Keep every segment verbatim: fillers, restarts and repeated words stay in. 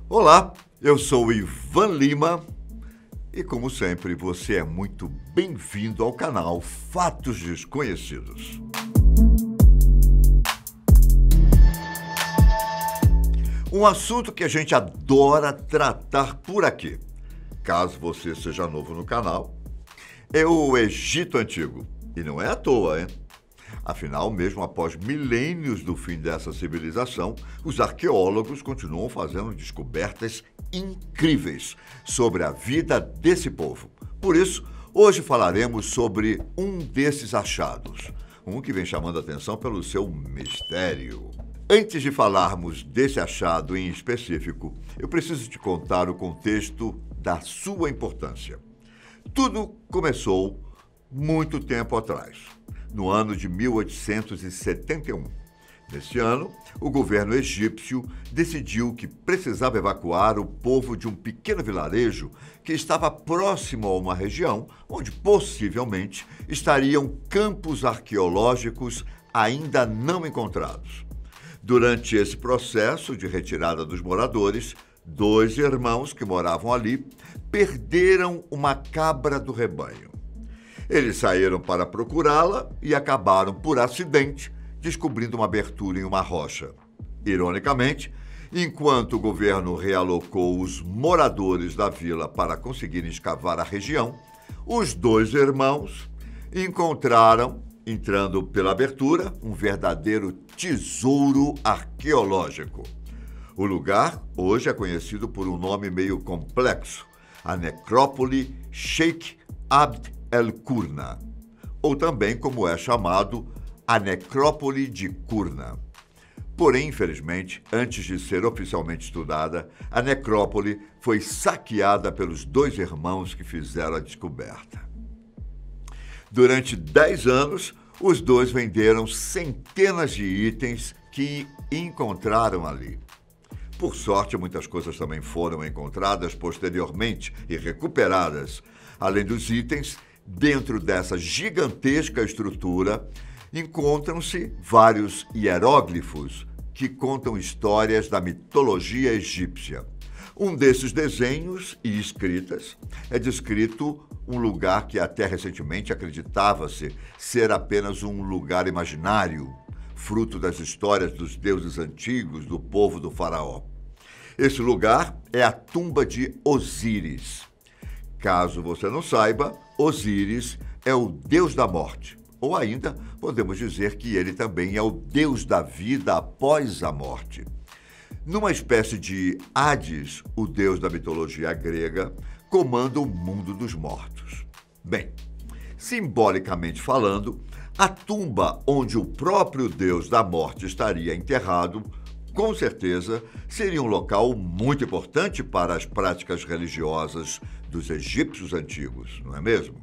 Olá, eu sou Ivan Lima e, como sempre, você é muito bem-vindo ao canal Fatos Desconhecidos. Um assunto que a gente adora tratar por aqui, caso você seja novo no canal, é o Egito Antigo. E não é à toa, hein? Afinal, mesmo após milênios do fim dessa civilização, os arqueólogos continuam fazendo descobertas incríveis sobre a vida desse povo. Por isso, hoje falaremos sobre um desses achados, um que vem chamando a atenção pelo seu mistério. Antes de falarmos desse achado em específico, eu preciso te contar o contexto da sua importância. Tudo começou muito tempo atrás, no ano de mil oitocentos e setenta e um. Nesse ano, o governo egípcio decidiu que precisava evacuar o povo de um pequeno vilarejo que estava próximo a uma região onde possivelmente estariam campos arqueológicos ainda não encontrados. Durante esse processo de retirada dos moradores, dois irmãos que moravam ali perderam uma cabra do rebanho. Eles saíram para procurá-la e acabaram, por acidente, descobrindo uma abertura em uma rocha. Ironicamente, enquanto o governo realocou os moradores da vila para conseguirem escavar a região, os dois irmãos encontraram, entrando pela abertura, um verdadeiro tesouro arqueológico. O lugar hoje é conhecido por um nome meio complexo, a Necrópole Sheikh Abd el-Qurna, ou também como é chamado, a Necrópole de Qurna. Porém, infelizmente, antes de ser oficialmente estudada, a necrópole foi saqueada pelos dois irmãos que fizeram a descoberta. Durante dez anos, os dois venderam centenas de itens que encontraram ali. Por sorte, muitas coisas também foram encontradas posteriormente e recuperadas. Além dos itens, dentro dessa gigantesca estrutura, encontram-se vários hieróglifos que contam histórias da mitologia egípcia. Um desses desenhos e escritas é descrito um lugar que até recentemente acreditava-se ser apenas um lugar imaginário, fruto das histórias dos deuses antigos do povo do faraó. Esse lugar é a tumba de Osíris. Caso você não saiba, Osíris é o deus da morte, ou ainda podemos dizer que ele também é o deus da vida após a morte. Numa espécie de Hades, o deus da mitologia grega comanda o mundo dos mortos. Bem, simbolicamente falando, a tumba onde o próprio deus da morte estaria enterrado, com certeza, seria um local muito importante para as práticas religiosas dos egípcios antigos, não é mesmo?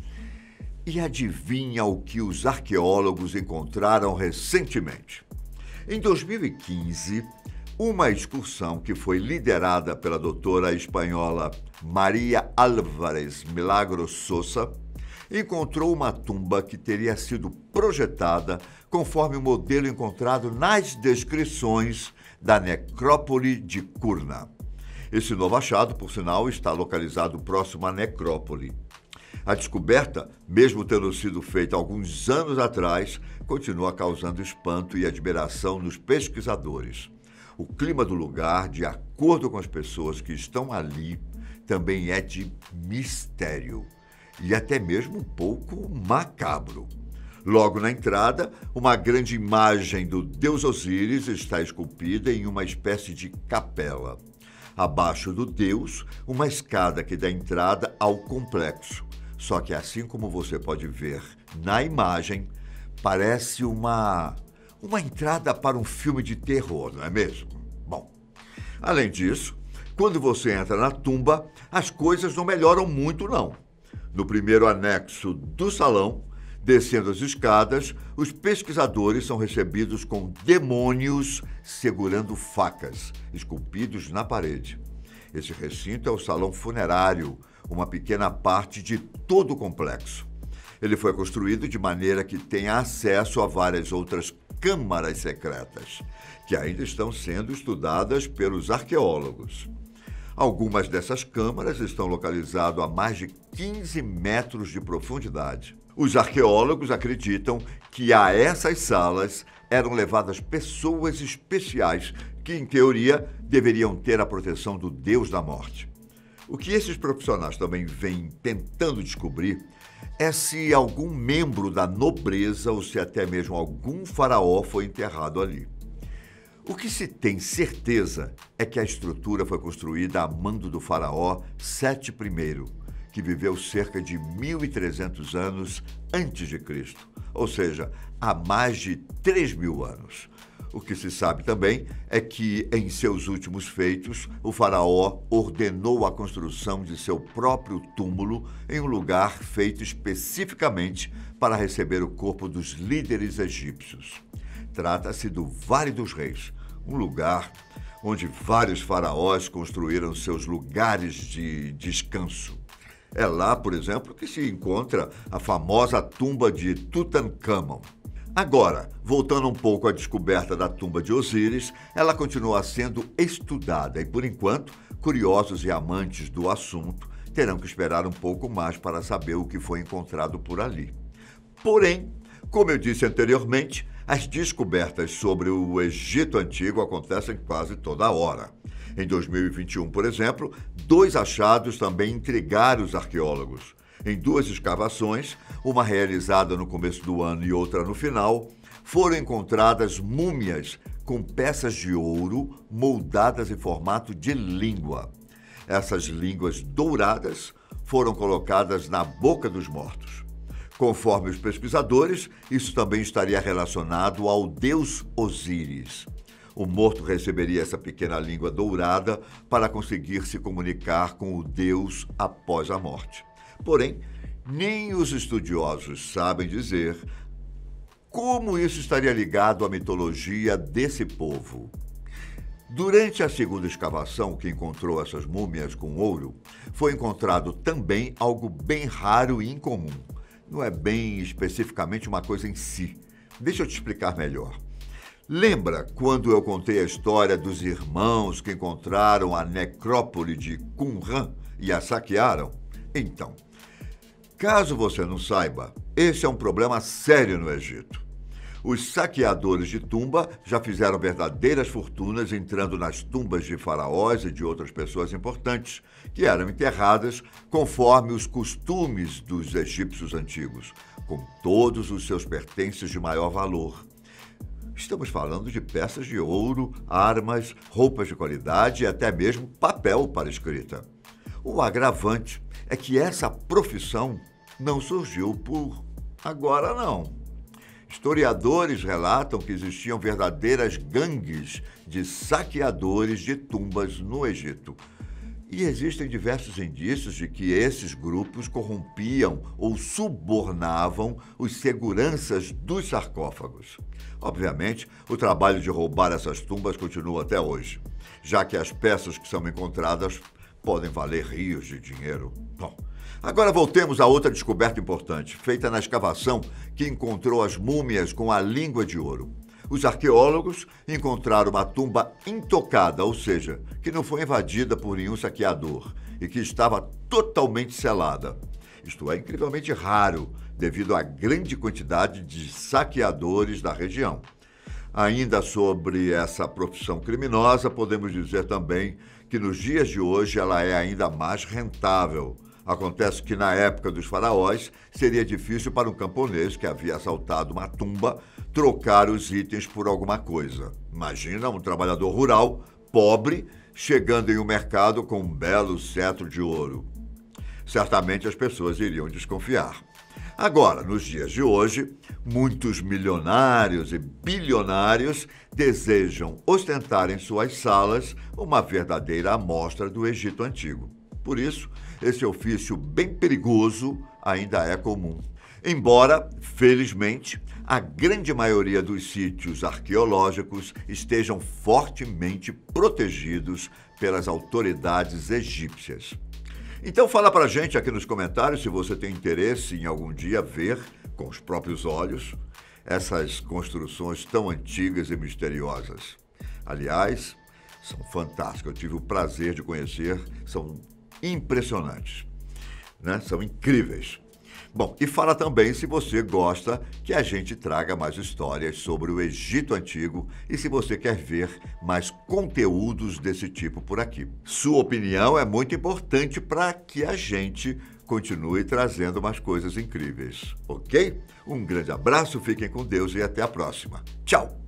E adivinha o que os arqueólogos encontraram recentemente? Em dois mil e quinze, uma excursão que foi liderada pela doutora espanhola Maria Álvarez Milagros Sosa encontrou uma tumba que teria sido projetada conforme o modelo encontrado nas descrições da Necrópole de Qurna. Esse novo achado, por sinal, está localizado próximo à necrópole. A descoberta, mesmo tendo sido feita alguns anos atrás, continua causando espanto e admiração nos pesquisadores. O clima do lugar, de acordo com as pessoas que estão ali, também é de mistério e até mesmo um pouco macabro. Logo na entrada, uma grande imagem do deus Osíris está esculpida em uma espécie de capela. Abaixo do deus, uma escada que dá entrada ao complexo. Só que, assim como você pode ver na imagem, parece uma, uma entrada para um filme de terror, não é mesmo? Bom, além disso, quando você entra na tumba, as coisas não melhoram muito, não. No primeiro anexo do salão, descendo as escadas, os pesquisadores são recebidos com demônios segurando facas, esculpidos na parede. Esse recinto é o salão funerário, uma pequena parte de todo o complexo. Ele foi construído de maneira que tenha acesso a várias outras câmaras secretas, que ainda estão sendo estudadas pelos arqueólogos. Algumas dessas câmaras estão localizadas a mais de quinze metros de profundidade. Os arqueólogos acreditam que a essas salas eram levadas pessoas especiais que, em teoria, deveriam ter a proteção do Deus da Morte. O que esses profissionais também vêm tentando descobrir é se algum membro da nobreza ou se até mesmo algum faraó foi enterrado ali. O que se tem certeza é que a estrutura foi construída a mando do faraó Sete I, que viveu cerca de mil e trezentos anos antes de Cristo, ou seja, há mais de três mil anos. O que se sabe também é que, em seus últimos feitos, o faraó ordenou a construção de seu próprio túmulo em um lugar feito especificamente para receber o corpo dos líderes egípcios. Trata-se do Vale dos Reis, um lugar onde vários faraós construíram seus lugares de descanso. É lá, por exemplo, que se encontra a famosa tumba de Tutancâmon. Agora, voltando um pouco à descoberta da tumba de Osíris, ela continua sendo estudada e, por enquanto, curiosos e amantes do assunto terão que esperar um pouco mais para saber o que foi encontrado por ali. Porém, como eu disse anteriormente, as descobertas sobre o Egito Antigo acontecem quase toda hora. Em dois mil e vinte e um, por exemplo, dois achados também intrigaram os arqueólogos. Em duas escavações, uma realizada no começo do ano e outra no final, foram encontradas múmias com peças de ouro moldadas em formato de língua. Essas línguas douradas foram colocadas na boca dos mortos. Conforme os pesquisadores, isso também estaria relacionado ao deus Osíris. O morto receberia essa pequena língua dourada para conseguir se comunicar com o deus após a morte. Porém, nem os estudiosos sabem dizer como isso estaria ligado à mitologia desse povo. Durante a segunda escavação que encontrou essas múmias com ouro, foi encontrado também algo bem raro e incomum. Não é bem especificamente uma coisa em si. Deixa eu te explicar melhor. Lembra quando eu contei a história dos irmãos que encontraram a necrópole de Qumran e a saquearam? Então, caso você não saiba, esse é um problema sério no Egito. Os saqueadores de tumba já fizeram verdadeiras fortunas entrando nas tumbas de faraós e de outras pessoas importantes, que eram enterradas conforme os costumes dos egípcios antigos, com todos os seus pertences de maior valor. Estamos falando de peças de ouro, armas, roupas de qualidade e até mesmo papel para escrita. O agravante é que essa profissão não surgiu por agora, não. Historiadores relatam que existiam verdadeiras gangues de saqueadores de tumbas no Egito. E existem diversos indícios de que esses grupos corrompiam ou subornavam os seguranças dos sarcófagos. Obviamente, o trabalho de roubar essas tumbas continua até hoje, já que as peças que são encontradas podem valer rios de dinheiro. Bom, agora voltemos a outra descoberta importante, feita na escavação que encontrou as múmias com a língua de ouro. Os arqueólogos encontraram uma tumba intocada, ou seja, que não foi invadida por nenhum saqueador e que estava totalmente selada. Isto é incrivelmente raro, devido à grande quantidade de saqueadores da região. Ainda sobre essa profissão criminosa, podemos dizer também que nos dias de hoje ela é ainda mais rentável. Acontece que na época dos faraós seria difícil para um camponês que havia assaltado uma tumba trocar os itens por alguma coisa. Imagina um trabalhador rural, pobre, chegando em um mercado com um belo cetro de ouro. Certamente as pessoas iriam desconfiar. Agora, nos dias de hoje, muitos milionários e bilionários desejam ostentar em suas salas uma verdadeira amostra do Egito Antigo. Por isso, esse ofício bem perigoso ainda é comum. Embora, felizmente, a grande maioria dos sítios arqueológicos estejam fortemente protegidos pelas autoridades egípcias. Então fala pra gente aqui nos comentários se você tem interesse em algum dia ver com os próprios olhos essas construções tão antigas e misteriosas. Aliás, são fantásticas. Eu tive o prazer de conhecer, são impressionantes, né? São incríveis. Bom, e fala também se você gosta que a gente traga mais histórias sobre o Egito Antigo e se você quer ver mais conteúdos desse tipo por aqui. Sua opinião é muito importante para que a gente continue trazendo mais coisas incríveis, ok? Um grande abraço, fiquem com Deus e até a próxima. Tchau!